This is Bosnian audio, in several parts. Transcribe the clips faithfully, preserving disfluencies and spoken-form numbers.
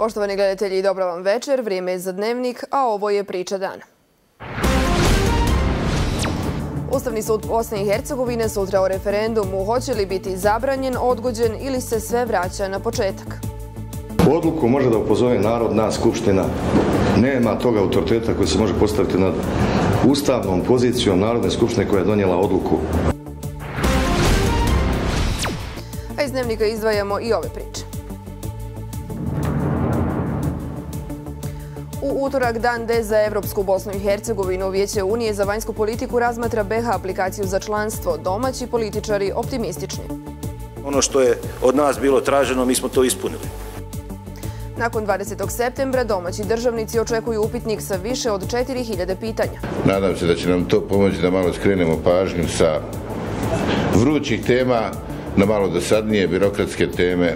Poštovani gledatelji, dobro vam večer, vrijeme je za dnevnik, a ovo je priča dana. Ustavni sud Bosne i Hercegovine sutra o referendumu hoće li biti zabranjen, odgođen ili se sve vraća na početak. Odluku može da upozove Narodna skupština. Nema toga autoriteta koji se može postaviti nad ustavnom pozicijom Narodne skupštine koja je donijela odluku. A iz dnevnika izdvajamo i ove priče. U utorak dan D za Evropsku Bosnu i Hercegovinu Vijeće Unije za vanjsku politiku razmatra B H aplikaciju za članstvo. Domaći političari optimistični. Ono što je od nas bilo traženo, mi smo to ispunili. Nakon dvadesetog septembra domaći državnici očekuju upitnik sa više od četiri hiljade pitanja. Nadam se da će nam to pomoći da malo skrenemo pažnju sa vrućih tema na malo dosadnije birokratske teme.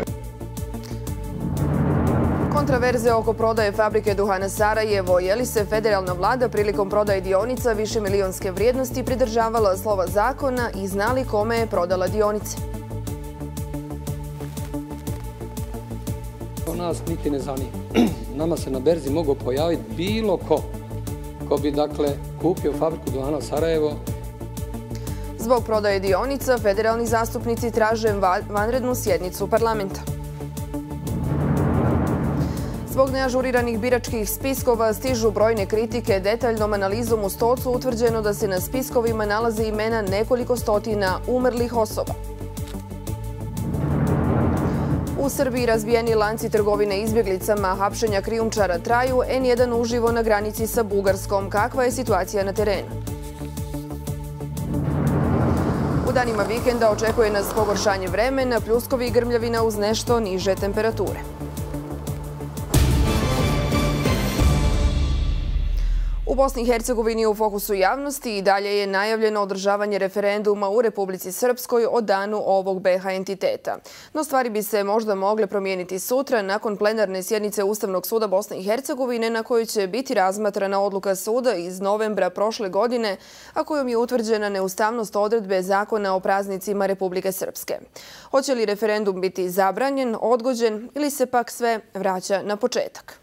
Kontraverze oko prodaje fabrike duhana Sarajevo. Je li se federalna vlada prilikom prodaje dionica više milionske vrijednosti pridržavala slova zakona i znali kome je prodala dionice? Nas niti ne zanima. Nama se na berzi mogao pojaviti bilo ko ko bi dakle kupio fabriku duhana Sarajevo. Zbog prodaje dionica federalni zastupnici traže vanrednu sjednicu parlamenta. Zbog neažuriranih biračkih spiskova stižu brojne kritike. Detaljnom analizom u Stocu utvrđeno da se na spiskovima nalaze imena nekoliko stotina umrlih osoba. U Srbiji razbijeni lanci trgovine izbjeglicama, hapšenja krijumčara traju, N jedan uživo na granici sa Bugarskom. Kakva je situacija na terenu? U danima vikenda očekuje nas pogoršanje vremena, pljuskovi i grmljavina uz nešto niže temperature. U Bosni i Hercegovini u fokusu javnosti i dalje je najavljeno održavanje referenduma u Republici Srpskoj o danu ovog B H entiteta. No stvari bi se možda mogle promijeniti sutra nakon plenarne sjednice Ustavnog suda Bosne i Hercegovine na kojoj će biti razmatrana odluka suda iz novembra prošle godine, a kojom je utvrđena neustavnost odredbe Zakona o praznicima Republike Srpske. Hoće li referendum biti zabranjen, odgođen ili se pak sve vraća na početak?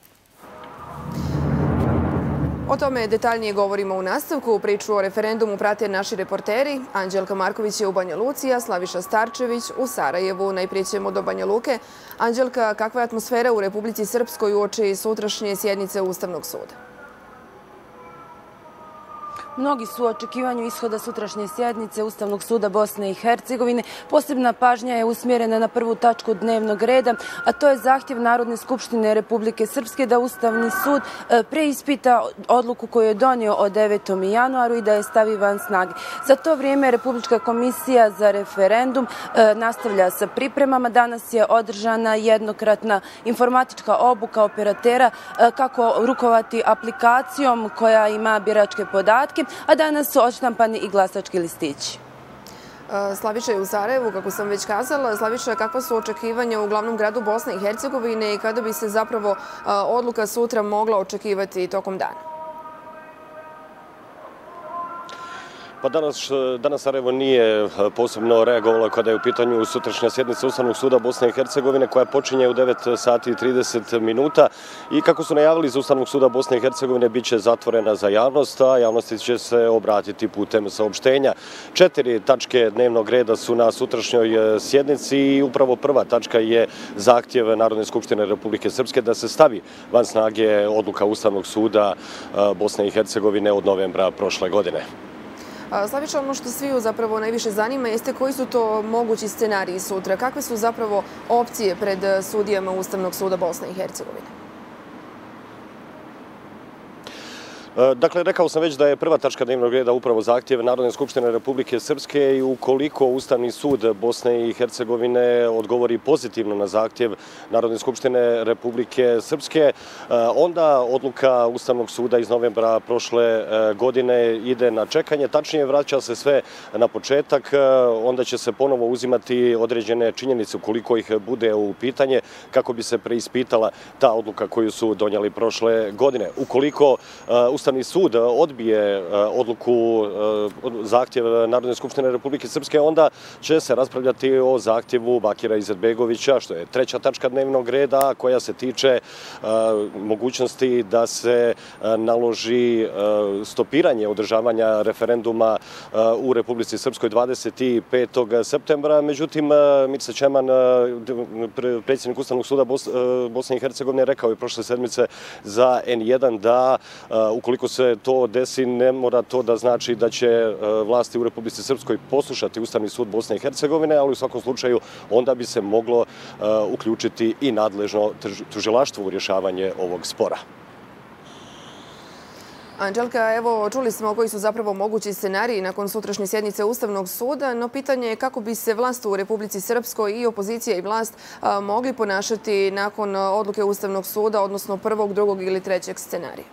O tome detaljnije govorimo u nastavku. Priču o referendumu prate naši reporteri. Anđelka Marković je u Banja Luci, a Slaviša Starčević u Sarajevu. Najprije ćemo do Banja Luke. Anđelka, kakva je atmosfera u Republici Srpskoj uoči sutrašnje sjednice Ustavnog suda? Mnogi su u očekivanju ishoda sutrašnje sjednice Ustavnog suda Bosne i Hercegovine. Posebna pažnja je usmjerena na prvu tačku dnevnog reda, a to je zahtjev Narodne skupštine Republike Srpske da Ustavni sud preispita odluku koju je donio od devetom januaru i da je stavi van snage. Za to vrijeme Republička komisija za referendum nastavlja sa pripremama. Danas je održana jednokratna informatička obuka operatera kako rukovati aplikacijom koja ima biračke podatke, a danas su odštampani i glasački listići. Slaviša je u Sarajevu, kako sam već kazala. Slaviša, kakva su očekivanja u glavnom gradu Bosne i Hercegovine i kada bi se zapravo odluka sutra mogla očekivati tokom dana? Pa danas, danas Sarajevo nije posebno reagovalo kada je u pitanju sutrašnja sjednica Ustavnog suda Bosne i Hercegovine koja počinje u devet sati i trideset minuta i kako su najavili iz Ustavnog suda Bosne i Hercegovine bit će zatvorena za javnost, a javnosti će se obratiti putem saopštenja. Četiri tačke dnevnog reda su na sutrašnjoj sjednici i upravo prva tačka je zahtjev Narodne skupštine Republike Srpske da se stavi van snage odluka Ustavnog suda Bosne i Hercegovine od novembra prošle godine. Slaviša, ono što sviju zapravo najviše zanima jeste koji su to mogući scenariji sutra. Kakve su zapravo opcije pred sudijama Ustavnog suda Bosne i Hercegovine? Dakle, rekao sam već da je prva tačka dnevnog reda upravo zahtjev Narodne skupštine Republike Srpske i ukoliko Ustavni sud Bosne i Hercegovine odgovori pozitivno na zahtjev Narodne skupštine Republike Srpske, onda odluka Ustavnog suda iz novembra prošle godine ide na čekanje. Tačnije, vraća se sve na početak, onda će se ponovo uzimati određene činjenice ukoliko ih bude u pitanje kako bi se preispitala ta odluka koju su donijeli prošle godine. Ukoliko Ustavni Ustavni sud odbije odluku, zahtjev Narodne skupštine Republike Srpske, onda će se raspravljati o zahtjevu Bakira Izetbegovića, što je treća tačka dnevnog reda, koja se tiče mogućnosti da se naloži stopiranje održavanja referenduma u Republici Srpskoj dvadeset petog septembra. Međutim, Mirsa Ćeman, predsjednik Ustavnog suda Bosne i Hercegovine, rekao je prošle sedmice za en jedan da ukoliko se to desi, ne mora to da znači da će vlasti u Republici Srpskoj poslušati Ustavni sud Bosne i Hercegovine, ali u svakom slučaju onda bi se moglo uključiti i nadležno tužilaštvo u rješavanje ovog spora. Anđelka, evo, čuli smo koji su zapravo mogući scenariji nakon sutrašnje sjednice Ustavnog suda, no pitanje je kako bi se vlast u Republici Srpskoj i opozicija i vlast mogli ponašati nakon odluke Ustavnog suda, odnosno prvog, drugog ili trećeg scenarija.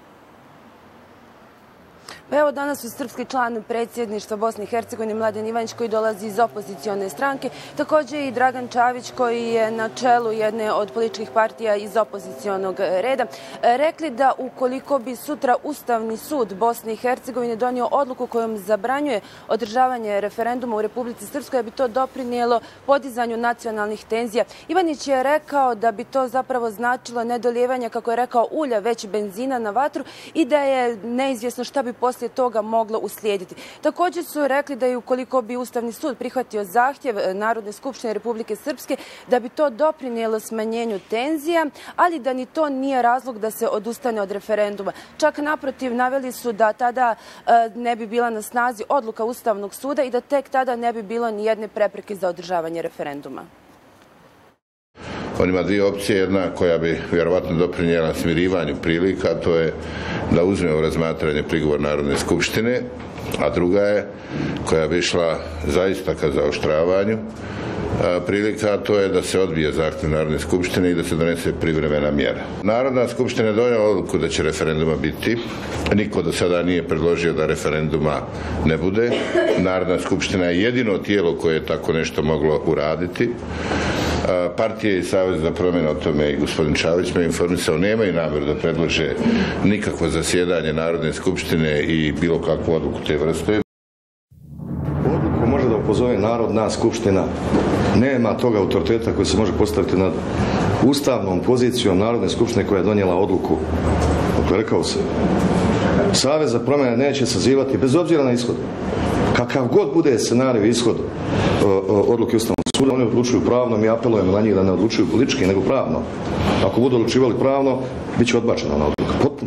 Evo, danas je srpski član predsjedništva Bosne i Hercegovine Mladen Ivanić, koji dolazi iz opozicione stranke, također i Dragan Čavić, koji je na čelu jedne od političkih partija iz opozicionog reda, rekli da ukoliko bi sutra Ustavni sud Bosne i Hercegovine donio odluku kojom zabranjuje održavanje referenduma u Republici Srpskoj, da bi to doprinijelo podizanju nacionalnih tenzija. Ivanić je rekao da bi to zapravo značilo nedolijevanje, kako je rekao, ulja, već benzina na vatru i da je neizvjesno šta bi poslije toga moglo uslijediti. Također su rekli da i ukoliko bi Ustavni sud prihvatio zahtjev Narodne skupštine Republike Srpske, da bi to doprinijelo smanjenju tenzija, ali da ni to nije razlog da se odustane od referenduma. Čak naprotiv, naveli su da tada ne bi bila na snazi odluka Ustavnog suda i da tek tada ne bi bilo ni jedne prepreke za održavanje referenduma. On ima dvije opcije, jedna koja bi vjerovatno doprinijela smirivanju prilika, a to je da uzme u razmatranje prigovor Narodne skupštine, a druga je koja bi išla zaista ka zaoštravanju prilika, a to je da se odbije zahtjev Narodne skupštine i da se donese privremena mjera. Narodna skupština je donijela odluku da će referenduma biti. Niko do sada nije predložio da referenduma ne bude. Narodna skupština je jedino tijelo koje je tako nešto moglo uraditi. Partije i Savez za promjenu, o tome i gospodin Čavić me informisao, nemaju namjeru da predlože nikakvo zasjedanje Narodne skupštine i bilo kakvu odluku te vrste. Odluku može da opozove Narodna skupština. Nema toga autoriteta koji se može postaviti nad ustavnom pozicijom Narodne skupštine koja je donijela odluku. Dakle, rekao se, Savez za promjene neće sazivati bez obzira na ishod. Kakav god bude scenarij ishod odluke Ustavnog suda, oni odlučuju pravno, mi apelujemo na njih da ne odlučuju politički, nego pravno. Ako budu odlučivali pravno, bit će odbačena ona odluka. Potpuno.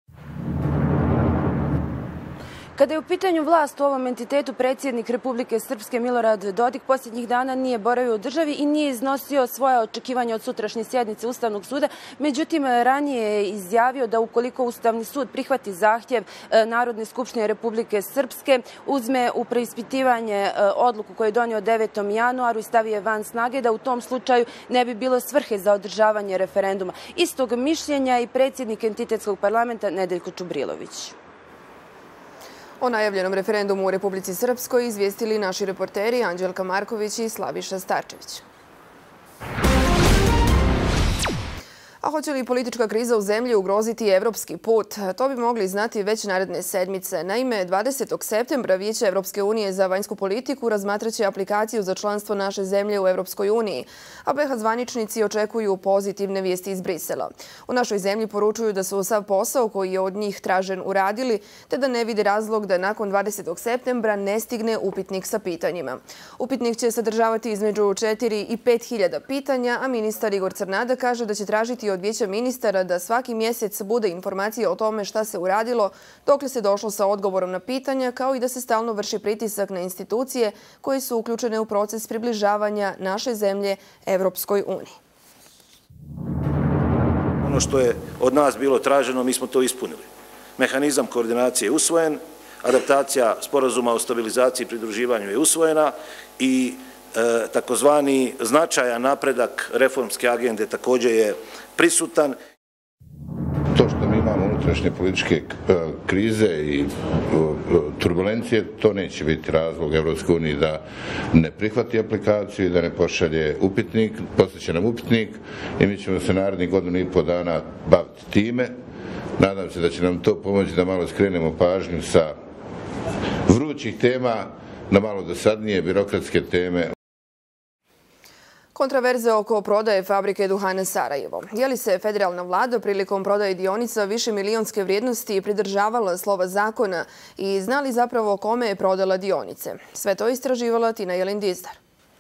Kada je u pitanju vlast u ovom entitetu, predsjednik Republike Srpske Milorad Dodik posljednjih dana nije boravio u državi i nije iznosio svoje očekivanja od sutrašnje sjednice Ustavnog suda. Međutim, ranije je izjavio da ukoliko Ustavni sud prihvati zahtjev Narodne skupštine Republike Srpske, uzme u preispitivanje odluku koju je donio devetom januaru i stavi je van snage, da u tom slučaju ne bi bilo svrhe za održavanje referenduma. Istog mišljenja i predsjednik entitetskog parlamenta Nedeljko Čubrilović. O najavljenom referendumu u Republici Srpskoj izvijestili naši reporteri Anđelka Marković i Slaviša Starčević. A hoće li politička kriza u zemlji ugroziti evropski put? To bi mogli znati već naredne sedmice. Naime, dvadesetog septembra Vijeće Evropske unije za vanjsku politiku razmatraće aplikaciju za članstvo naše zemlje u Evropskoj uniji, a be ha zvaničnici očekuju pozitivne vijesti iz Brisela. U našoj zemlji poručuju da su sav posao koji je od njih tražen uradili, te da ne vide razlog da nakon dvadesetog septembra ne stigne upitnik sa pitanjima. Upitnik će sadržavati između četiri i pet hiljada pitanja, a ministar Igor Crnada kaže da će tražiti od Vijeća ministara da svaki mjesec bude informacija o tome šta se uradilo, dokle se došlo sa odgovorom na pitanja, kao i da se stalno vrši pritisak na institucije koje su uključene u proces približavanja naše zemlje Evropskoj uniji. Ono što je od nas bilo traženo, mi smo to ispunili. Mehanizam koordinacije je usvojen, adaptacija sporazuma o stabilizaciji i pridruživanju je usvojena i takozvani značajan napredak reformske agende također je prisutan. To što mi imamo unutrašnje političke krize i turbulencije, to neće biti razlog Evropske unije da ne prihvati aplikaciju i da ne pošalje upitnik. Poslije će nam upitnik i mi ćemo se narednih godinu i pol dana baviti time Nadam se da će nam to pomoći da malo skrenemo pažnju sa vrućih tema na malo dosadnije birokratske teme. Kontraverze oko prodaje fabrike duhana Sarajevo. Je li se federalna vlada prilikom prodaje dionica više milionske vrijednosti pridržavala slova zakona i zna li zapravo kome je prodala dionice? Sve to istraživala Tina Jelindizdar.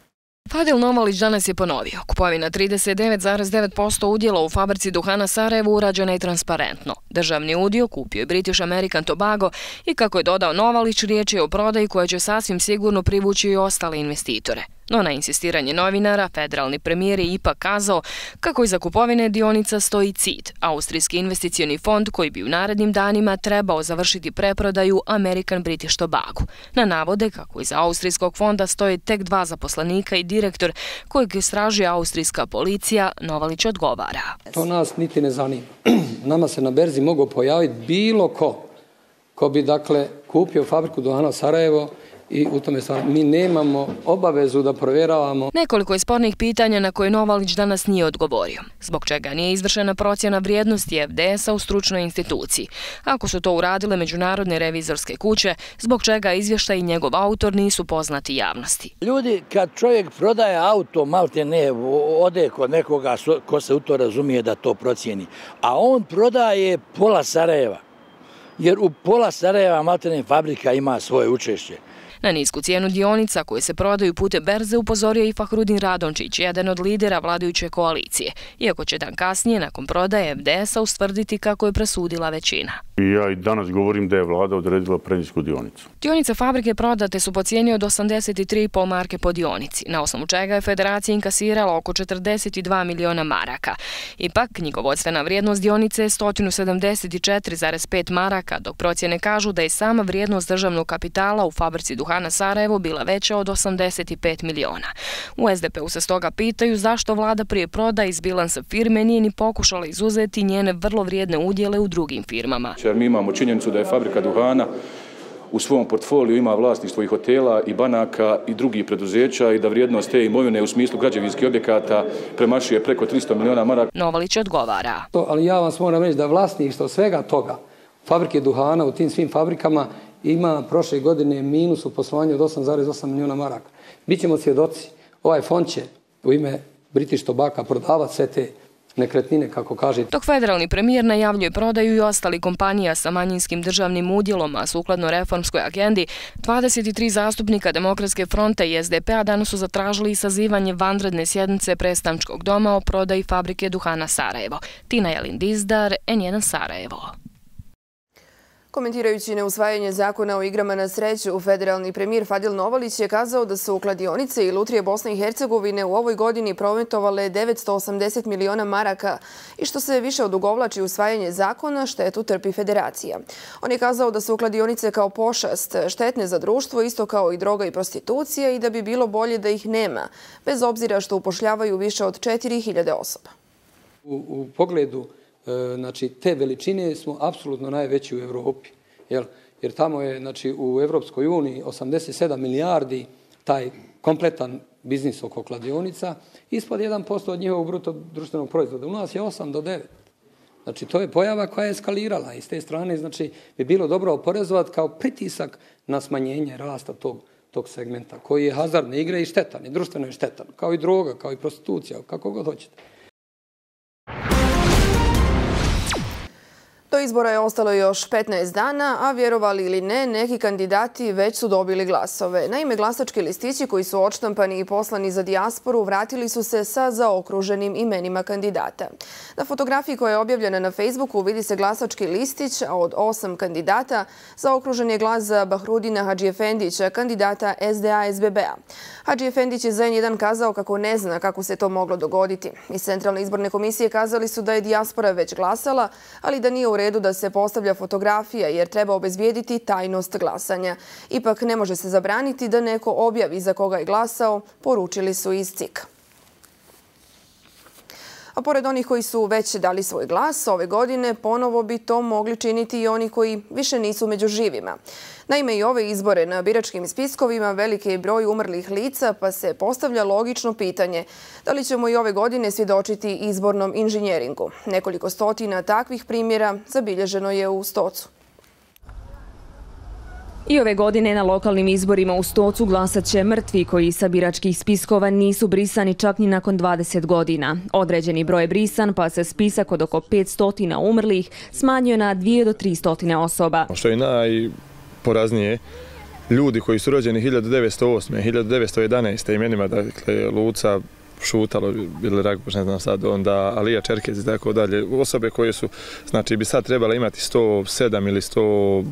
Fadil Novalić danas je ponovio. Kupovina trideset devet zarez devet posto udjela u fabrici duhana Sarajevo urađena je transparentno. Državni udio kupio je British American Tobago i kako je dodao Novalić, riječ je o prodaji koja će sasvim sigurno privući i ostale investitore. No na insistiranje novinara, federalni premijer je ipak kazao kako iza kupovine dionica stoji C I T, austrijski investicioni fond koji bi u narednim danima trebao završiti preprodaju American British Tobago. Na navode kako iza austrijskog fonda stoje tek dva zaposlenika i direktor kojeg istražuje austrijska policija, Novalić odgovara. To nas niti ne zanima. Nama se na berzi mogao pojaviti bilo ko ko bi dakle kupio fabriku duhana Sarajevo i u tome stvari mi nemamo obavezu da provjeravamo. Nekoliko je spornih pitanja na koje Novalić danas nije odgovorio. Zbog čega nije izvršena procjena vrijednosti F D S-a u stručnoj instituciji? Ako su to uradile međunarodne revizorske kuće, zbog čega izvještaj i njegov autor nisu poznati javnosti? Ljudi, kad čovjek prodaje auto, malte ne, ode kod nekoga ko se u to razumije da to procijeni. A on prodaje pola Sarajeva. Jer u pola Sarajeva maltene fabrika ima svoje učešće. Na nisku cijenu dionica koje se prodaju putem berze upozorio i Fahrudin Radončić, jedan od lidera vladajuće koalicije, iako će dan kasnije nakon prodaje F D S-a ustvrditi kako je presudila većina. Ja i danas govorim da je vlada odredila prenisku dionicu. Dionice fabrike prodate su po cijeni od osamdeset tri zarez pet marke po dionici, na osnovu čega je federacija inkasirala oko četrdeset dva miliona maraka. Ipak, knjigovodstvena vrijednost dionice je sto sedamdeset četiri zarez pet maraka, dok procjene kažu da je sama vrijednost državnog kapitala u fabrici duhana Sarajevo bila veća od osamdeset pet miliona. U S D P-u se stoga pitaju zašto vlada prije prodaje iz bilansa firme nije ni pokušala izuzeti njene vrlo vrijedne udjele u drugim firmama. Mi imamo činjenicu da je fabrika duhana u svom portfoliju ima vlasništvo i hotela i banaka i drugih preduzeća i da vrijednost te imovine u smislu građevinskih objekata premašuje preko tristo miliona maraka. Novalić odgovara. Ali ja vam moram reći da vlasništvo svega toga, fabrike duhana u tim svim fabrikama, ima prošle godine minus u poslovanju od osam zarez osam miliona maraka. Bićemo svjedoci, ovaj fond će u ime British Tobacco prodavati sve te nekretnine, kako kaže. Dok federalni premijer najavljuje prodaju i ostali kompanija sa manjinskim državnim udjelom, a sukladno reformskoj agendi, dvadeset tri zastupnika Demokratske fronte i S D P-a danas su zatražili sazivanje vanredne sjednice predstavničkog doma o prodaji fabrike duhana Sarajevo. Tina Jelindizdar, N jedan Sarajevo. Komentirajući neusvajanje zakona o igrama na sreću, federalni premijer Fadil Novalić je kazao da su kladionice i lutrije Bosne i Hercegovine u ovoj godini prometovale devetsto osamdeset miliona maraka i što se više odugovlači usvajanje zakona, štetu trpi federacija. On je kazao da su kladionice kao pošast štetne za društvo, isto kao i droga i prostitucija i da bi bilo bolje da ih nema, bez obzira što upošljavaju više od četiri hiljade osoba. U, u pogledu znači, te veličine smo apsolutno najveći u Evropi. Jer, jer tamo je znači, u Evropskoj uniji osamdeset sedam milijardi taj kompletan biznis oko kladionica, ispod jedan posto od njihovog bruto društvenog proizvoda. U nas je osam do devet. Znači, to je pojava koja je eskalirala i s te strane znači, bi bilo dobro oporezovati kao pritisak na smanjenje rasta tog, tog segmenta, koji je hazardne igre i štetan, i društveno je štetan, kao i droga, kao i prostitucija, kako god hoćete. Do izbora je ostalo još petnaest dana, a vjerovali ili ne, neki kandidati već su dobili glasove. Naime, glasački listići koji su odštampani i poslani za dijasporu vratili su se sa zaokruženim imenima kandidata. Na fotografiji koja je objavljena na Facebooku vidi se glasački listić, a od osam kandidata zaokružen je glas za Bahrudina Hadžiefendića, kandidata S D A S B B-a. Hadžiefendić je za N jedan kazao kako ne zna kako se to moglo dogoditi. Iz Centralne izborne komisije kazali su da je dijaspora već glasala, ali da nije u redu da se postavlja fotografija jer treba obezbijediti tajnost glasanja. Ipak ne može se zabraniti da neko objavi za koga je glasao, poručili su iz C I K. A pored onih koji su već dali svoj glas, ove godine ponovo bi to mogli činiti i oni koji više nisu među živima. Naime, i ove izbore na biračkim spiskovima veliki je broj umrlih lica, pa se postavlja logično pitanje da li ćemo i ove godine svjedočiti izbornom inženjeringu. Nekoliko stotina takvih primjera zabilježeno je u Stocu. I ove godine na lokalnim izborima u Stocu glasat će mrtvi koji sa biračkih spiskova nisu brisani čak ni nakon dvadeset godina. Određeni broj je brisan, pa se spisak od oko petsto umrlih smanjio na dvije do tri stotine osoba. Što je najporaznije, ljudi koji su rođeni hiljadu devetsto osme. hiljadu devetsto jedanaeste. imenima, dakle, Luca, Šutalo, ili Ragboš, ne znam sad, onda Alija Čerkez i tako dalje. Osobe koje su, znači, bi sad trebala imati sto sedam ili sto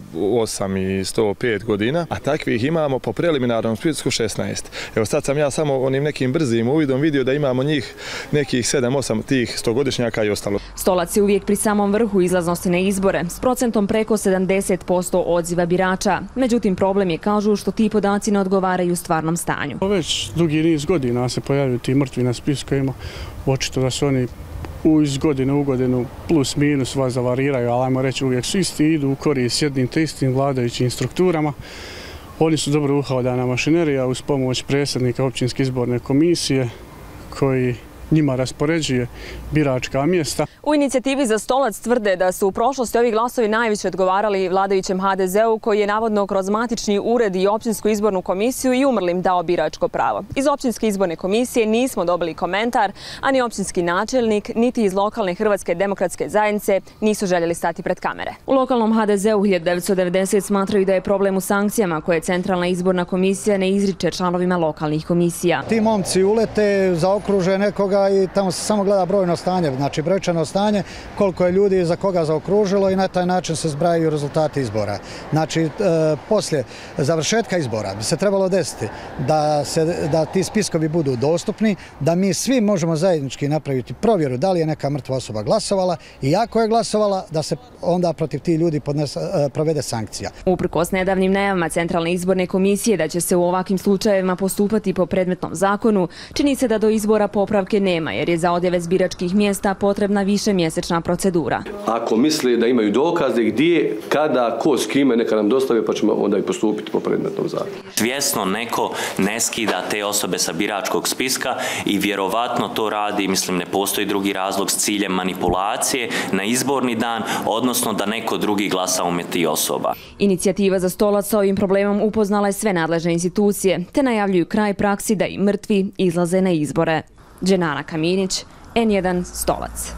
osam i sto pet godina, a takvih imamo po preliminarnom spisku šesnaest. Evo sad sam ja samo onim nekim brzim uvidom vidio da imamo njih nekih sedam osam tih stogodišnjaka i ostalo. Stolac je uvijek pri samom vrhu izlaznosti na izbore, s procentom preko sedamdeset posto odziva birača. Međutim, problem je, kažu, što ti podaci ne odgovaraju stvarnom stanju. Već dugi niz godina se pojavljaju ti mrtvi na spiskovima, očito da su oni iz godine u godinu plus minus vas zavariraju, ali ajmo reći uvijek su isti, idu u korist jednim te istim vladajućim strukturama. Oni su dobro uhodana mašinerija uz pomoć predsjednika općinske izborne komisije koji njima raspoređuje biračka mjesta. U inicijativi za Stolac tvrde da su u prošlosti ovi glasovi najviše odgovarali vladajućem ha de zeu koji je navodno kroz matični ured i općinsku izbornu komisiju i umrlim dao biračko pravo. Iz općinske izborne komisije nismo dobili komentar, a ni općinski načelnik, niti iz lokalne Hrvatske demokratske zajednice nisu željeli stati pred kamere. U lokalnom ha de zeu hiljadu devetsto devedeset smatraju da je problem u sankcijama koje Centralna izborna komisija ne izriče članovima lokalnih komisija. Ti momci ulete, zaokruže nekoga i tamo se samo gleda brojno stanje, znači brojčano stanje, koliko je ljudi za koga zaokružilo i na taj način se zbrajaju rezultati izbora. Znači, e, poslije završetka izbora bi se trebalo desiti da, se, da ti spiskovi budu dostupni, da mi svi možemo zajednički napraviti provjeru da li je neka mrtva osoba glasovala i ako je glasovala, da se onda protiv tih ljudi podnese, e, provede sankcija. Uprkos nedavnim najavama Centralne izborne komisije da će se u ovakvim slučajevima postupati po predmetnom zakonu, čini se da do izbora popravke nema, jer je za odjave biračkih mjesta potrebna više mjesečna procedura. Ako misle da imaju dokaze gdje, kada, ko s kime, neka nam dostave pa ćemo onda i postupiti po predmetnom zakonu. Svjesno neko ne skida te osobe sa biračkog spiska i vjerovatno to radi, mislim ne postoji drugi razlog, s ciljem manipulacije na izborni dan, odnosno da neko drugi glasa umjesto tih osoba. Inicijativa za Stolac sa ovim problemom upoznala je sve nadležne institucije, te najavljuju kraj praksi da i mrtvi izlaze na izbore. Dženana Kaminić, en jedan Stolac.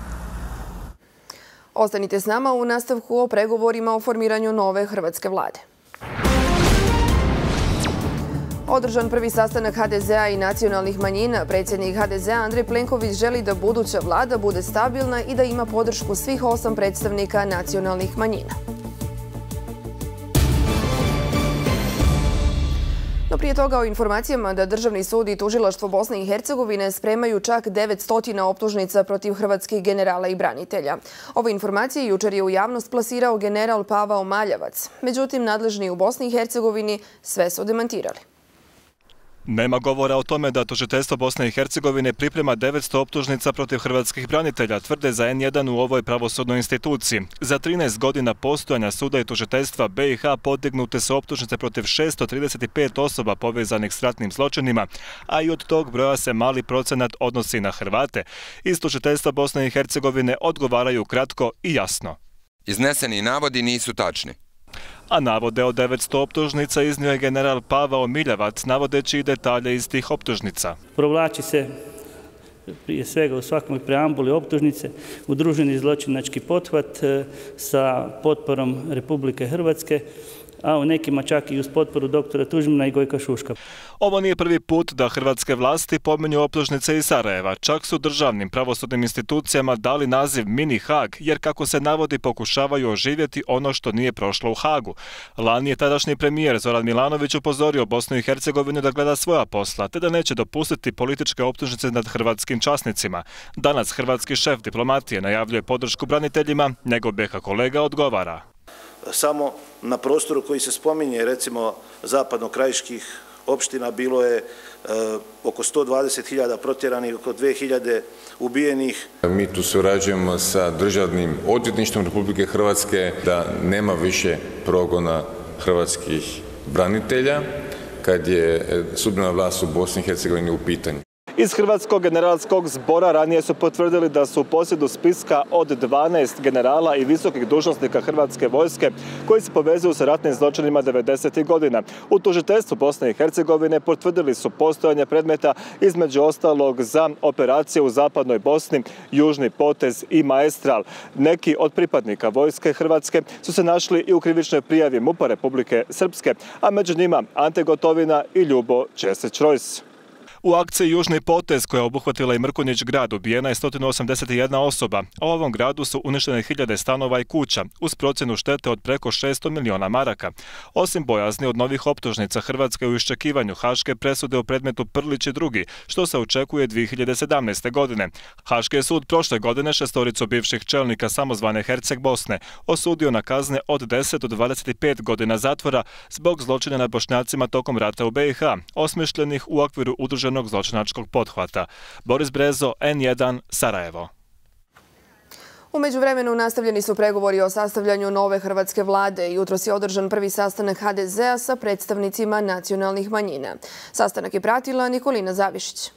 Ostanite s nama u nastavku o pregovorima o formiranju nove hrvatske vlade. Održan prvi sastanak ha de zea i nacionalnih manjina, predsjednik ha de zea Andrej Plenković želi da buduća vlada bude stabilna i da ima podršku svih osam predstavnika nacionalnih manjina. No prije toga o informacijama da Državni sud i tužilaštvo Bosne i Hercegovine spremaju čak devetsto optužnica protiv hrvatskih generala i branitelja. Ove informacije jučer je u javnost plasirao general Pavao Maljavac. Međutim, nadležni u Bosni i Hercegovini sve su demantirali. Nema govora o tome da tužiteljstvo Bosne i Hercegovine priprema devetsto optužnica protiv hrvatskih branitelja, tvrde za en jedan u ovoj pravosudnoj instituciji. Za trinaest godina postojanja suda i tužiteljstva be i ha podignute su optužnice protiv šesto trideset pet osoba povezanih s ratnim zločinima, a i od tog broja se mali procenat odnosi na Hrvate. Iz tužiteljstva Bosne i Hercegovine odgovaraju kratko i jasno. Izneseni navodi nisu tačni. A navode o devetsto optužnica iznio je general Pavao Miljavac, navodeći i detalje iz tih optužnica. Provlači se prije svega u svakom preambuli optužnice udruženi zločinački pothvat sa potporom Republike Hrvatske, a u nekima čak i uz potporu doktora Tuđmana i Gojka Šuška. Ovo nije prvi put da hrvatske vlasti pominju optužnice iz Sarajeva. Čak su državnim pravosudnim institucijama dali naziv Mini Hag, jer kako se navodi pokušavaju oživjeti ono što nije prošlo u Hagu. Lani je tadašnji premijer Zoran Milanović upozorio Bosnu i Hercegovinu da gleda svoja posla, te da neće dopustiti političke optužnice nad hrvatskim časnicima. Danas hrvatski šef diplomatije najavljuje podršku braniteljima, njegov be ha kolega odgovara. Samo na prostoru koji se spominje, recimo zapadno-krajiških opština, bilo je oko sto dvadeset hiljada protjeranih, oko dve hiljade ubijenih. Mi tu surađujemo sa Državnim odvjetništvom Republike Hrvatske da nema više progona hrvatskih branitelja kad je sudbena vlast u Bosni i Hercegovini u pitanju. Iz Hrvatskog generalskog zbora ranije su potvrdili da su u posjedu spiska od dvanaest generala i visokih dužnosnika Hrvatske vojske koji se povezuju sa ratnim zločinima devedesetih godina. U tužiteljstvu Bosne i Hercegovine potvrdili su postojanje predmeta između ostalog za operacije u zapadnoj Bosni, Južni potez i Maestral. Neki od pripadnika vojske Hrvatske su se našli i u krivičnoj prijavi MUP-a Republike Srpske, a među njima Ante Gotovina i Ljubo Česić-Rojs. U akciji Južni potez, koja je obuhvatila i Mrkonjić grad, ubijena je sto osamdeset jedna osoba, a u ovom gradu su uništene hiljade stanova i kuća, uz procjenu štete od preko šesto miliona maraka. Osim bojazni od novih optužnica, Hrvatska je u iščekivanju haške presude u predmetu Prlić i drugi, što se očekuje dvije hiljade sedamnaeste. godine. Haški je sud prošle godine šestoricu bivših čelnika samozvane Herceg Bosne osudio na kazne od deset do dvadeset pet godina zatvora zbog zločina nad Bošnjacima tokom rata u B i H, osmišljenih u okviru udruženog zločinačkog pothvata. Boris Brezo, N jedan, Sarajevo. U međuvremenu nastavljeni su pregovori o sastavljanju nove hrvatske vlade. Jutros je održan prvi sastanak H D Z-a sa predstavnicima nacionalnih manjina. Sastanak je pratila Nikolina Zavišić.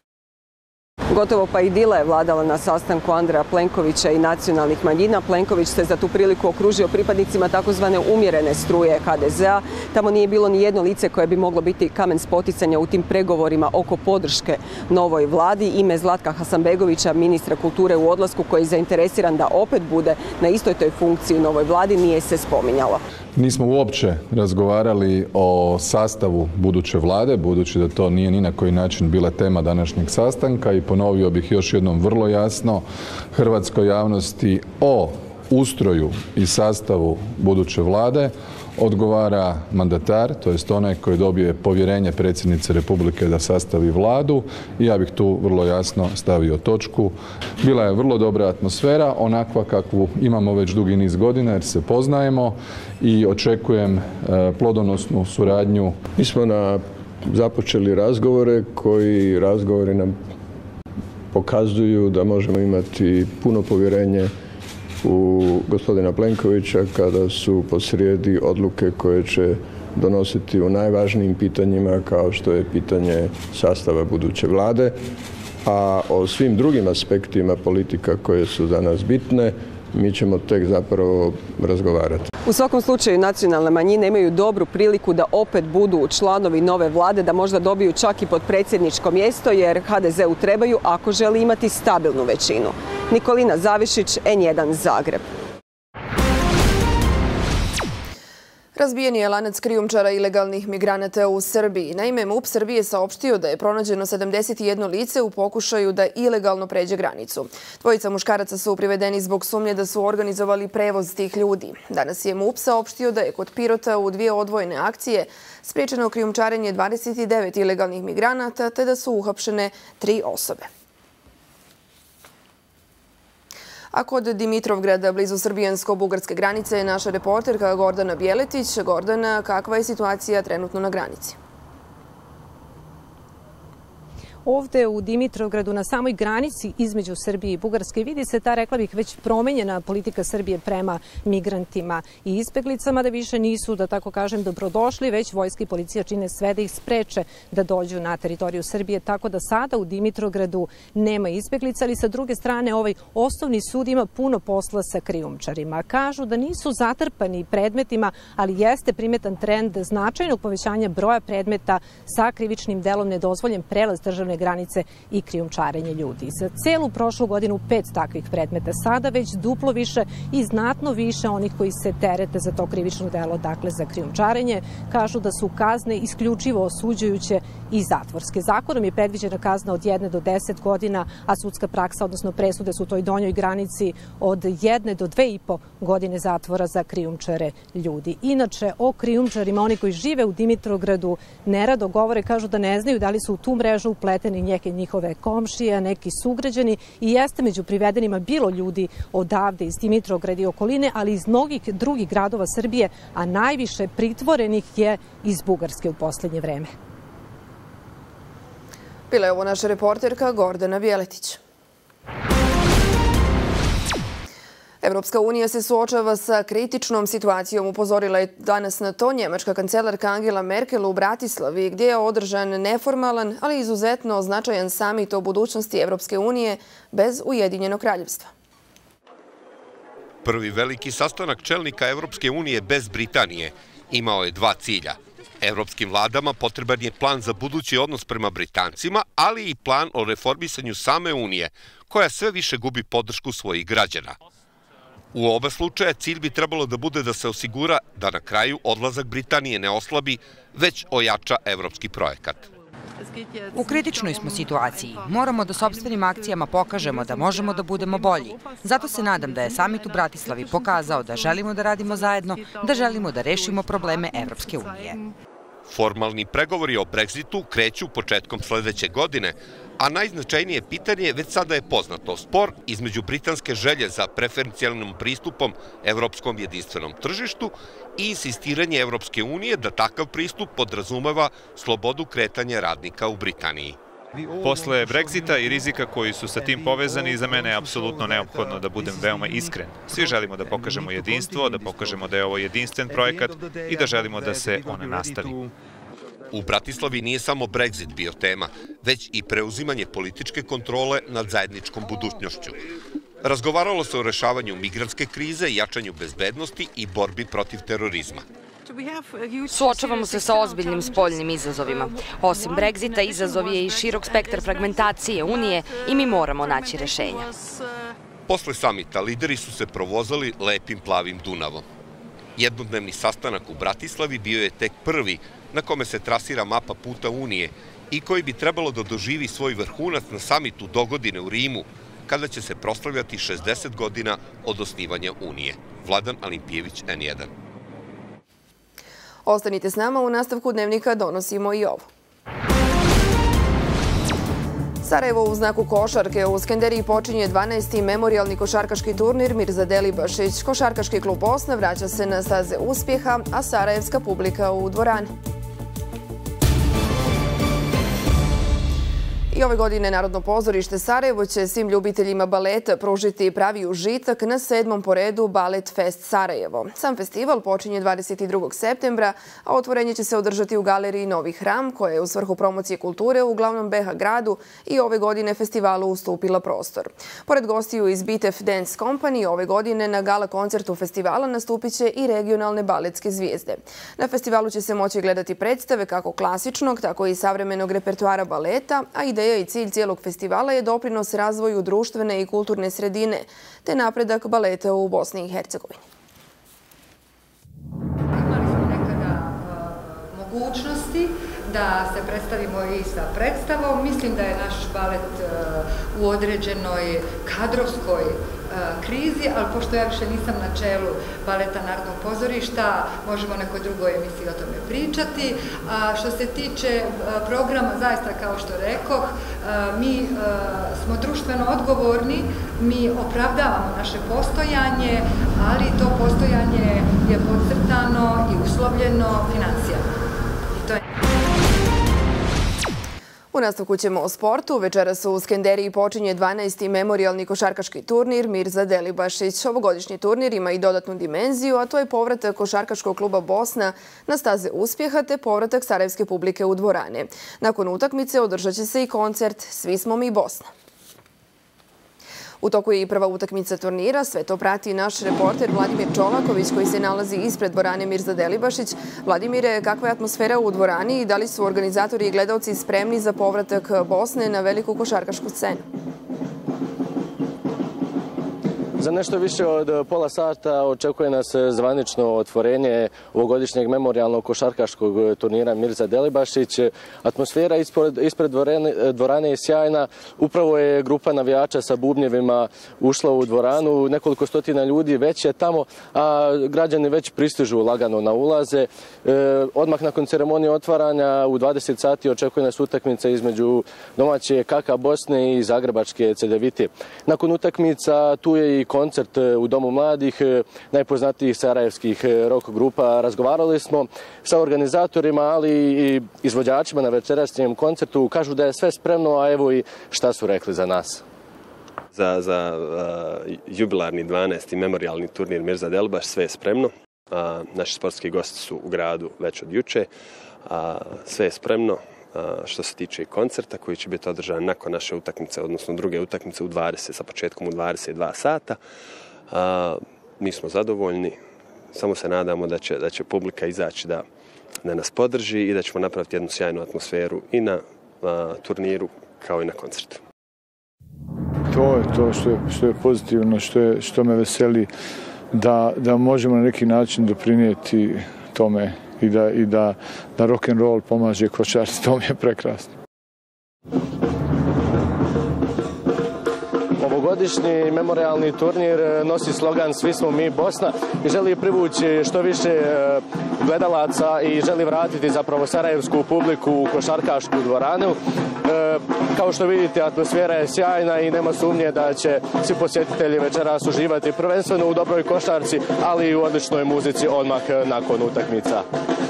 Gotovo pa idila je vladala na sastanku Andreja Plenkovića i nacionalnih manjina. Plenković se za tu priliku okružio pripadnicima takozvane umjerene struje H D Z-a. Tamo nije bilo ni jedno lice koje bi moglo biti kamen spoticanja u tim pregovorima oko podrške novoj vladi. Ime Zlatka Hasanbegovića, ministra kulture u odlasku, koji je zainteresiran da opet bude na istoj toj funkciji u novoj vladi, nije se spominjalo. Nismo uopće razgovarali o sastavu buduće vlade, budući da to nije ni na koji način bila tema današnjeg sastanka, i ponovio bih još jednom vrlo jasno hrvatskoj javnosti o ustroju i sastavu buduće vlade odgovara mandatar, to jest onaj koji dobije povjerenje predsjednice Republike da sastavi vladu, i ja bih tu vrlo jasno stavio točku. Bila je vrlo dobra atmosfera, onakva kakvu imamo već dugi niz godina jer se poznajemo, i očekujem plodonosnu suradnju. Mi smo na započeli razgovore koji razgovori nam pokazuju da možemo imati puno povjerenje u gospodina Plenkovića kada su posrijedi odluke koje će donositi u najvažnijim pitanjima, kao što je pitanje sastava buduće vlade, a o svim drugim aspektima politika koje su za nas bitne mi ćemo tek zapravo razgovarati. U svakom slučaju nacionalne manjine imaju dobru priliku da opet budu članovi nove vlade, da možda dobiju čak i potpredsjedničko mjesto, jer H D Z-u trebaju ako želi imati stabilnu većinu. Nikolina Zavišić, N jedan, Zagreb. Razbijen je lanac krijumčara ilegalnih migranata u Srbiji. Naime, MUP Srbije saopštio da je pronađeno sedamdeset jedno lice u pokušaju da ilegalno pređe granicu. Dvojica muškaraca su privedeni zbog sumnje da su organizovali prevoz tih ljudi. Danas je MUP saopštio da je kod Pirota u dvije odvojene akcije spriječeno krijumčarenje dvadeset devet ilegalnih migranata, te da su uhapšene tri osobe. A kod Dimitrovgrada, blizu srbijansko-bugarske granice, je naša reporterka Gordana Bjeletić. Gordana, kakva je situacija trenutno na granici? Ovde u Dimitrovgradu, na samoj granici između Srbije i Bugarske, vidi se ta, rekla bih, već promenjena politika Srbije prema migrantima i izbeglicama, da više nisu, da tako kažem, dobrodošli, već vojska i policija čine sve da ih spreče da dođu na teritoriju Srbije, tako da sada u Dimitrovgradu nema izbeglica, ali sa druge strane ovaj osnovni sud ima puno posla sa krijumčarima. Kažu da nisu zatrpani predmetima, ali jeste primetan trend značajnog povećanja broja predmeta sa krivičnim delom nedozvoljen prelaz državne granice i krijumčarenje ljudi. Za celu prošlu godinu pet takvih predmeta, sada već duplo više i znatno više onih koji se terete za to krivično delo, dakle za krijumčarenje. Kažu da su kazne isključivo osuđujuće i zatvorske. Zakonom je predviđena kazna od jedne do deset godina, a sudska praksa, odnosno presude su u toj donjoj granici od jedne do dve i po godine zatvora za krijumčare ljudi. Inače, o krijumčarima, oni koji žive u Dimitrovgradu nerado govore, kažu da ne znaju da li su u tu mrežu upleteni neke njihove komšije, neki sugrađani, i jeste među privedenima bilo ljudi odavde iz Dimitrovgrada i okoline, ali iz mnogih drugih gradova Srbije, a najviše pritvorenih je iz Bugarske u poslednje vreme. Bila je ovo naša reporterka Gordana Bjeletić. Evropska unija se suočava sa kritičnom situacijom. Upozorila je danas na to njemačka kancelarka Angela Merkel u Bratislavi, gdje je održan neformalan, ali izuzetno značajan samit o budućnosti Evropske unije bez Ujedinjenog kraljevstva. Prvi veliki sastanak čelnika Evropske unije bez Britanije imao je dva cilja. Evropskim vladama potreban je plan za budući odnos prema Britancima, ali i plan o reformisanju same Unije, koja sve više gubi podršku svojih građana. U oba slučaja cilj bi trebalo da bude da se osigura da na kraju odlazak Britanije ne oslabi, već ojača evropski projekat. U kritičnoj smo situaciji. Moramo da sopstvenim akcijama pokažemo da možemo da budemo bolji. Zato se nadam da je samit u Bratislavi pokazao da želimo da radimo zajedno, da želimo da rešimo probleme Evropske unije. Formalni pregovori o Brexitu kreću početkom sledeće godine, a najznačajnije pitanje već sada je poznato: spor između britanske želje za preferencijalnim pristupom evropskom jedinstvenom tržištu i insistiranje Evropske unije da takav pristup podrazumeva slobodu kretanja radnika u Britaniji. Posle Brexita i rizika koji su sa tim povezani, za mene je apsolutno neophodno da budem veoma iskren. Svi želimo da pokažemo jedinstvo, da pokažemo da je ovo jedinstven projekat i da želimo da se ona nastavi. U Bratislavi nije samo Brexit bio tema, već i preuzimanje političke kontrole nad zajedničkom budućnošću. Razgovaralo se o rešavanju migrantske krize, jačanju bezbednosti i borbi protiv terorizma. Suočavamo se sa ozbiljnim spoljnim izazovima. Osim Brexita, izazov je i širok spektar fragmentacije Unije i mi moramo naći rešenja. Posle samita lideri su se provozali lepim plavim Dunavom. Jednodnevni sastanak u Bratislavi bio je tek prvi na kome se trasira mapa puta Unije i koji bi trebalo da doživi svoj vrhunac na samitu dogodine u Rimu, kada će se proslavljati šezdeset godina od osnivanja Unije. Vladan Alimpijević, N jedan. Ostanite s nama, u nastavku Dnevnika donosimo i ovo. Sarajevo u znaku košarke. U Skenderiji počinje dvanaesti memorijalni košarkaški turnir Mirza Delibašić. Košarkaški klub Bosna vraća se na staze uspjeha, a sarajevska publika u dvorani. I ove godine Narodno pozorište Sarajevo će svim ljubiteljima baleta pružiti pravi užitak na sedmom po redu Balet Fest Sarajevo. Sam festival počinje dvadeset drugog septembra, a otvorenje će se održati u galeriji Novi Hram, koja je u svrhu promocije kulture u glavnom B H gradu i ove godine festivalu ustupila prostor. Pored gostiju iz Bitef Dance Company, ove godine na gala koncertu festivala nastupit će i regionalne baletske zvijezde. Na festivalu će se moći gledati predstave kako klasičnog, tako i savremenog repertoara baleta, a ideja i cilj cijelog festivala je doprinos razvoju društvene i kulturne sredine, te napredak baleta u Bosni i Hercegovini. Imali smo nekada mogućnosti da se predstavimo i sa predstavom. Mislim da je naš balet u određenoj kadrovskoj krizi, ali pošto ja više nisam na čelu Baleta Narodnog pozorišta, možemo u nekoj drugoj emisiji o tome pričati. Što se tiče programa, zaista kao što rekoh, mi smo društveno odgovorni, mi opravdavamo naše postojanje, ali to postojanje je podcrtano i uslovljeno financijama. I to je... U nastavku ćemo o sportu. Večeras u Skenderiji počinje dvanaesti memorijalni košarkaški turnir Mirza Delibašić. Ovogodišnji turnir ima i dodatnu dimenziju, a to je povratak košarkaškog kluba Bosna na staze uspjeha te povratak sarajevske publike u dvorane. Nakon utakmice održat će se i koncert Svi smo mi Bosna. U toku je i prva utakmica turnira. Sve to prati naš reporter Vladimir Čolaković, koji se nalazi ispred dvorane Mirza Delibašić. Vladimire, kakva je atmosfera u dvorani i da li su organizatori i gledalci spremni za povratak Bosne na veliku košarkašku scenu? Za nešto više od pola sata očekuje nas zvanično otvorenje ovogodišnjeg memorijalnog košarkaškog turnira Mirza Delibašić. Atmosfera ispred, ispred dvorane, dvorane je sjajna. Upravo je grupa navijača sa bubnjevima ušla u dvoranu. Nekoliko stotina ljudi već je tamo, a građani već pristižu lagano na ulaze. E, odmah nakon ceremonije otvaranja u dvadeset sati očekuje nas utakmica između domaće K K Bosne i zagrebačke Cedevite. Nakon utakmica tu je i koncert u Domu mladih najpoznatijih sarajevskih rock grupa. Razgovarali smo sa organizatorima, ali i izvođačima na večerašnjem koncertu. Kažu da je sve spremno, a evo i šta su rekli za nas. Za, za uh, jubilarni dvanaesti memorialni turnir Mirza Delibaš sve je spremno. Uh, naši sportski gosti su u gradu već od juče. Uh, sve je spremno uh, što se tiče koncerta koji će biti održan nakon naše utakmice, odnosno druge utakmice u dvadeset, sa početkom u dvadeset dva sata. Uh, mi smo zadovoljni, samo se nadamo da će, da će publika izaći da, da nas podrži i da ćemo napraviti jednu sjajnu atmosferu i na uh, turniru kao i na koncertu. To je to što je, što je pozitivno, što, je, što me veseli da, da možemo na neki način doprinijeti tome i da, i da, da rock and roll pomaže košarci. To mi je prekrasno. Ovogodišnji memorialni turnir nosi slogan Svi smo mi Bosna i želi privući što više gledalaca i želi vratiti zapravo sarajevsku publiku u košarkašku dvoranu. Kao što vidite, atmosfera je sjajna i nema sumnje da će svi posjetitelji večeras uživati prvenstveno u dobroj košarci, ali i u odličnoj muzici odmah nakon utakmica.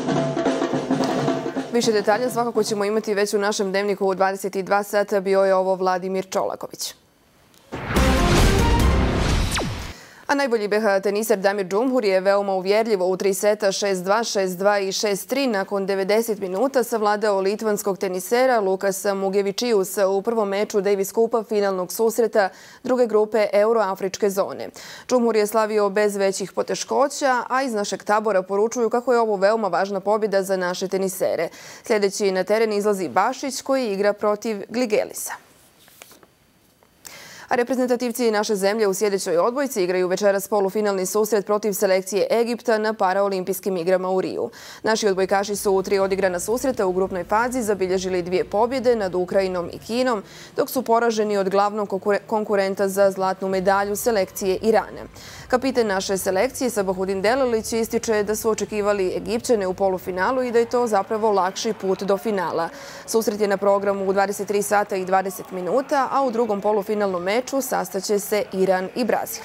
Više detalja svakako ćemo imati već u našem dnevniku u dvadeset dva sata. Bio je ovo Vladimir Čolaković. A najbolji be ha teniser Damir Džumhur je veoma uvjerljivo u tri seta šest dva, šest dva i šest tri nakon devedeset minuta savladao litvanskog tenisera Lukasa Mugevičiusa u prvom meču Davis Cupa finalnog susreta druge grupe Euroafričke zone. Džumhur je slavio bez većih poteškoća, a iz našeg tabora poručuju kako je ovo veoma važna pobjeda za naše tenisere. Sljedeći na teren izlazi Bašić koji igra protiv Gligelisa. A reprezentativci naše zemlje u sljedećoj odbojci igraju večeras polufinalni susret protiv selekcije Egipta na paraolimpijskim igrama u Riju. Naši odbojkaši su u tri odigrana susreta u grupnoj fazi zabilježili dvije pobjede nad Ukrajinom i Kinom, dok su poraženi od glavnog konkurenta za zlatnu medalju selekcije Irana. Kapiten naše selekcije Sabahudin Delalić ističe da su očekivali Egipćane u polufinalu i da je to zapravo lakši put do finala. Susret je na programu u dvadeset tri sata i dvadeset minuta, a u drugom polufinalnom meču sastaće se Iran i Brazil.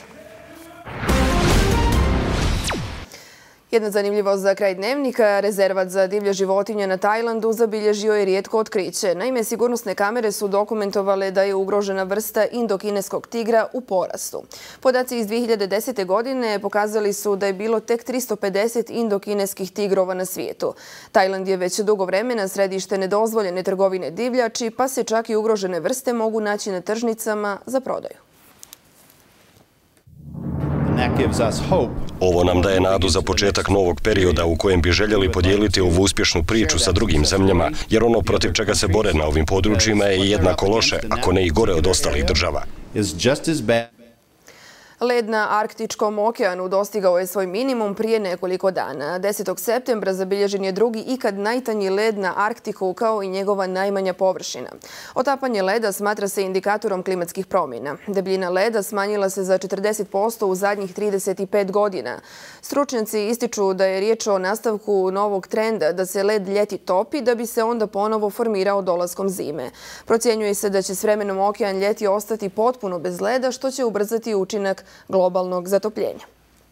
Jedna zanimljivost za kraj dnevnika, rezervat za divlje životinje na Tajlandu zabilježio je rijetko otkriće. Naime, sigurnosne kamere su dokumentovale da je ugrožena vrsta indokineskog tigra u porastu. Podaci iz dvije hiljade desete. godine pokazali su da je bilo tek tristo pedeset indokineskih tigrova na svijetu. Tajland je već dugo vremena središte nedozvoljene trgovine divljači, pa se čak i ugrožene vrste mogu naći na tržnicama za prodaju. Ovo nam daje nadu za početak novog perioda u kojem bi željeli podijeliti ovu uspješnu priču sa drugim zemljama, jer ono protiv čega se bore na ovim područjima je jednako loše, ako ne i gore od ostalih država. Led na Arktičkom okeanu dostigao je svoj minimum prije nekoliko dana. desetog septembra zabilježen je drugi ikad najtanji led na Arktiku kao i njegova najmanja površina. Otapanje leda smatra se indikatorom klimatskih promjena. Debljina leda smanjila se za četrdeset posto u zadnjih trideset pet godina. Stručnjaci ističu da je riječ o nastavku novog trenda da se led ljeti topi da bi se onda ponovo formirao dolaskom zime. Procjenjuje se da će s vremenom okean ljeti ostati potpuno bez leda, što će ubrzati učinak globalnog zatopljenja.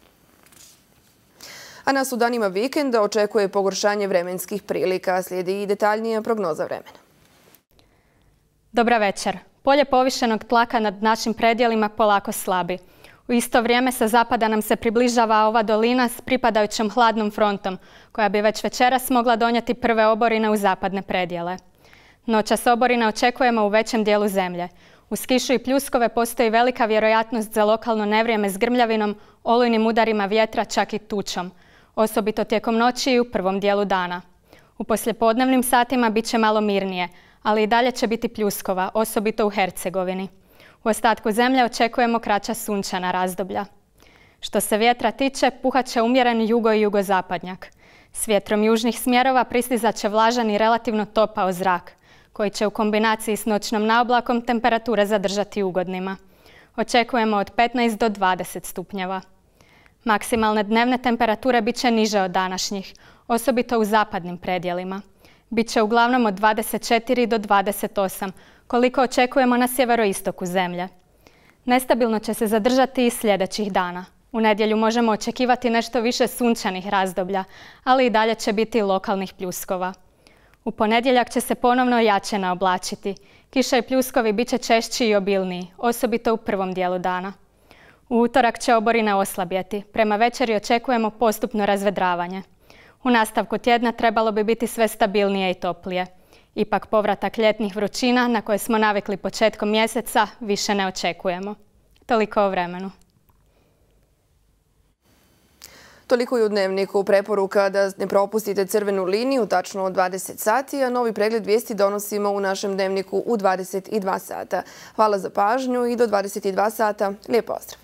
A nas u danima vikenda očekuje pogoršanje vremenskih prilika. Slijedi i detaljnija prognoza vremena. Dobra večer. Polje povišenog tlaka nad našim predjelima polako slabi. U isto vrijeme sa zapada nam se približava ova dolina s pripadajućom hladnom frontom, koja bi već večeras mogla donijeti prve oborine u zapadne predjele. Noćas oborine očekujemo u većem dijelu zemlje. Uz kišu i pljuskove postoji velika vjerojatnost za lokalno nevrijeme s grmljavinom, olujnim udarima vjetra, čak i tučom. Osobito tijekom noći i u prvom dijelu dana. U poslijepodnevnim satima bit će malo mirnije, ali i dalje će biti pljuskova, osobito u Hercegovini. U ostatku zemlje očekujemo kraća sunčana razdoblja. Što se vjetra tiče, puhat će umjeren jugo i jugozapadnjak. S vjetrom južnih smjerova pristizat će vlažan i relativno topao zrak, koji će u kombinaciji s noćnom naoblakom temperature zadržati ugodnima. Očekujemo od petnaest do dvadeset stupnjeva. Maksimalne dnevne temperature bit će niže od današnjih, osobito u zapadnim predjelima. Biće uglavnom od dvadeset četiri do dvadeset osam, koliko očekujemo na sjeveroistoku zemlje. Nestabilno će se zadržati i sljedećih dana. U nedjelju možemo očekivati nešto više sunčanih razdoblja, ali i dalje će biti lokalnih pljuskova. U ponedjeljak će se ponovno jače naoblačiti. Kiša i pljuskovi bit će češći i obilniji, osobito u prvom dijelu dana. U utorak će oborine oslabjeti. Prema večeri očekujemo postupno razvedravanje. U nastavku tjedna trebalo bi biti sve stabilnije i toplije. Ipak povratak ljetnih vrućina na koje smo navikli početkom mjeseca više ne očekujemo. Toliko o vremenu. Toliko i u Dnevniku. Preporuka da ne propustite crvenu liniju tačno od dvadeset sati, a novi pregled vijesti donosimo u našem Dnevniku u dvadeset dva sata. Hvala za pažnju i do dvadeset dva sata. Lijep pozdrav!